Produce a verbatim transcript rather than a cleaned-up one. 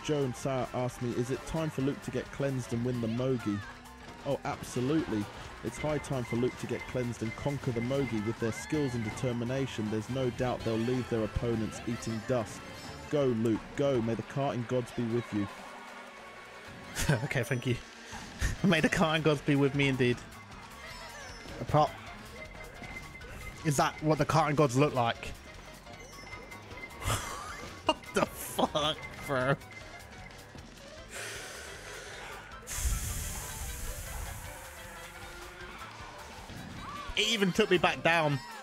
Jones asked me, is it time for Luke to get cleansed and win the Mogi? Oh, absolutely. It's high time for Luke to get cleansed and conquer the Mogi. With their skills and determination, there's no doubt they'll leave their opponents eating dust. Go, Luke, go. May the karting gods be with you. Okay, thank you. May the karting gods be with me indeed. A prop. Is that what the karting gods look like? What the fuck, bro? It even took me back down.